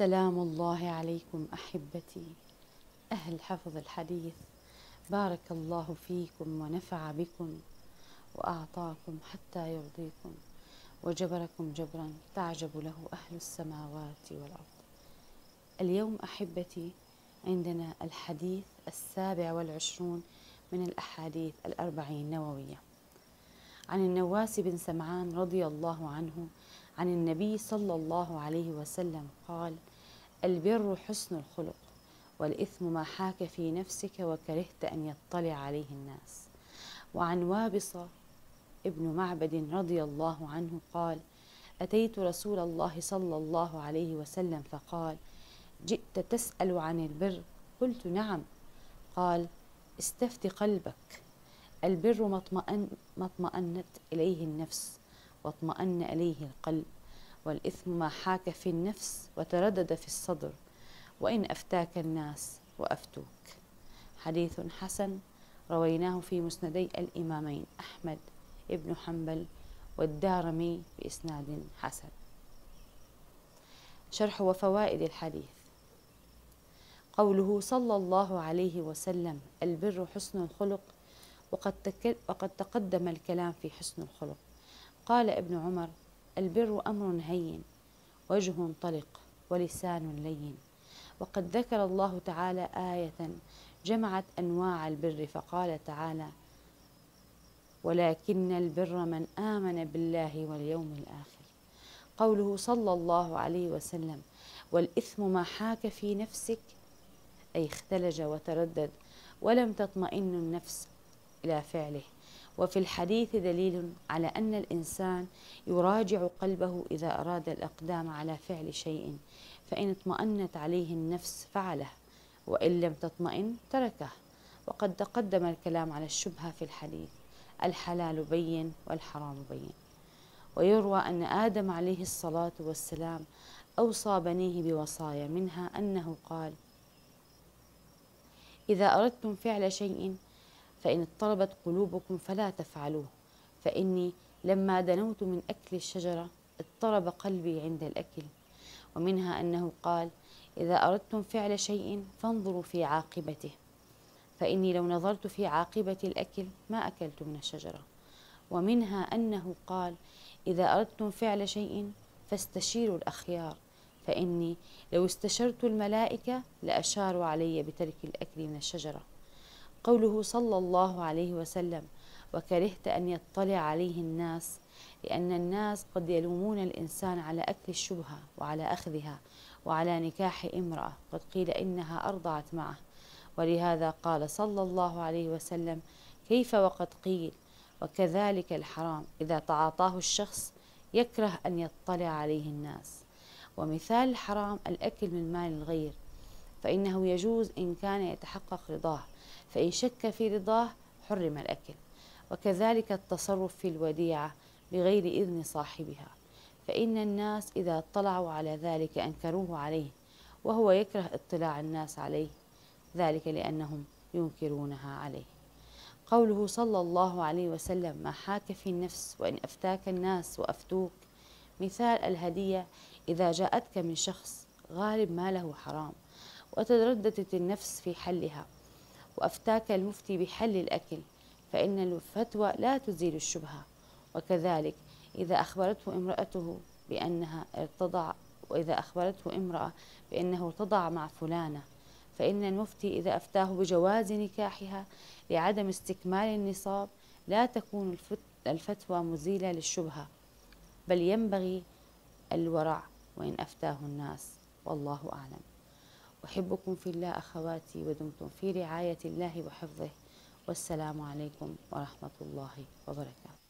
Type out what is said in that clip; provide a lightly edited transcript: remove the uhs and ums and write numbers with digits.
سلام الله عليكم أحبتي أهل حفظ الحديث، بارك الله فيكم ونفع بكم وأعطاكم حتى يرضيكم وجبركم جبرا تعجب له أهل السماوات والأرض. اليوم أحبتي عندنا الحديث 27 من الأحاديث 40 النووية، عن النواس بن سمعان رضي الله عنه عن النبي صلى الله عليه وسلم قال: البر حسن الخلق، والإثم ما حاك في نفسك وكرهت أن يطلع عليه الناس. وعن وابصة ابن معبد رضي الله عنه قال: أتيت رسول الله صلى الله عليه وسلم فقال: جئت تسأل عن البر؟ قلت: نعم. قال: استفت قلبك. البر ما اطمأنت إليه النفس واطمأن إليه القلب، والإثم ما حاك في النفس وتردد في الصدر، وإن أفتاك الناس وأفتوك. حديث حسن رويناه في مسندي الإمامين أحمد بن حنبل والدارمي بإسناد حسن. شرح وفوائد الحديث. قوله صلى الله عليه وسلم: البر حسن الخلق، وقد تقدم الكلام في حسن الخلق. قال ابن عمر: البر أمر هين، وجه طلق، ولسان لين. وقد ذكر الله تعالى آية جمعت أنواع البر، فقال تعالى: ولكن البر من آمن بالله واليوم الآخر. قوله صلى الله عليه وسلم: والإثم ما حاك في نفسك، أي اختلج وتردد ولم تطمئن النفس إلى فعله. وفي الحديث دليل على أن الإنسان يراجع قلبه إذا أراد الإقدام على فعل شيء، فإن اطمأنت عليه النفس فعله، وإن لم تطمئن تركه. وقد تقدم الكلام على الشبهة في الحديث: الحلال بين والحرام بين. ويروى أن آدم عليه الصلاة والسلام أوصى بنيه بوصايا، منها أنه قال: إذا أردتم فعل شيء فإن اضطربت قلوبكم فلا تفعلوه، فإني لما دنوت من أكل الشجرة اضطرب قلبي عند الأكل. ومنها أنه قال: إذا أردتم فعل شيء فانظروا في عاقبته، فإني لو نظرت في عاقبة الأكل ما أكلت من الشجرة. ومنها أنه قال: إذا أردتم فعل شيء فاستشيروا الأخيار، فإني لو استشرت الملائكة لأشاروا علي بترك الأكل من الشجرة. قوله صلى الله عليه وسلم: وكرهت أن يطلع عليه الناس، لأن الناس قد يلومون الإنسان على أكل الشبهة وعلى أخذها، وعلى نكاح امرأة قد قيل إنها أرضعت معه، ولهذا قال صلى الله عليه وسلم: كيف وقد قيل. وكذلك الحرام إذا تعاطاه الشخص يكره أن يطلع عليه الناس. ومثال الحرام الأكل من مال الغير، فإنه يجوز إن كان يتحقق رضاه، فإن شك في رضاه حرم الأكل. وكذلك التصرف في الوديعة بغير إذن صاحبها، فإن الناس إذا اطلعوا على ذلك أنكروه عليه، وهو يكره اطلاع الناس عليه، ذلك لأنهم ينكرونها عليه. قوله صلى الله عليه وسلم: ما حاك في النفس وإن أفتاك الناس وأفتوك. مثال الهدية: إذا جاءتك من شخص غالب ماله حرام وترددت النفس في حلها، وأفتاك المفتي بحل الأكل، فإن الفتوى لا تزيل الشبهة. وكذلك إذا أخبرته امرأته بأنه ارتضع مع فلانة، فإن المفتي إذا أفتاه بجواز نكاحها لعدم استكمال النصاب لا تكون الفتوى مزيلة للشبهة، بل ينبغي الورع وإن أفتاه الناس، والله أعلم. أحبكم في الله أخواتي، ودمتم في رعاية الله وحفظه، والسلام عليكم ورحمة الله وبركاته.